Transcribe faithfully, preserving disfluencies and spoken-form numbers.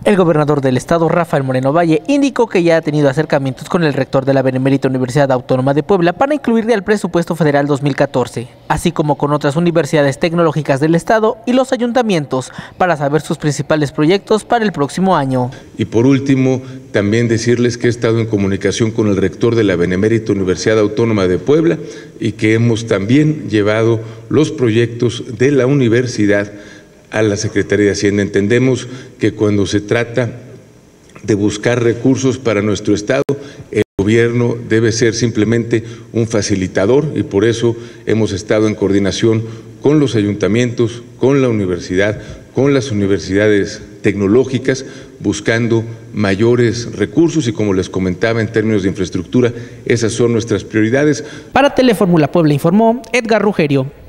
El gobernador del estado, Rafael Moreno Valle, indicó que ya ha tenido acercamientos con el rector de la Benemérita Universidad Autónoma de Puebla para incluirle al presupuesto federal dos mil catorce, así como con otras universidades tecnológicas del estado y los ayuntamientos para saber sus principales proyectos para el próximo año. Y por último, también decirles que he estado en comunicación con el rector de la Benemérita Universidad Autónoma de Puebla y que hemos también llevado los proyectos de la universidad a la Secretaría de Hacienda. Entendemos que cuando se trata de buscar recursos para nuestro estado, el gobierno debe ser simplemente un facilitador y por eso hemos estado en coordinación con los ayuntamientos, con la universidad, con las universidades tecnológicas, buscando mayores recursos y, como les comentaba, en términos de infraestructura, esas son nuestras prioridades. Para Telefórmula Puebla informó Edgar Rugerio.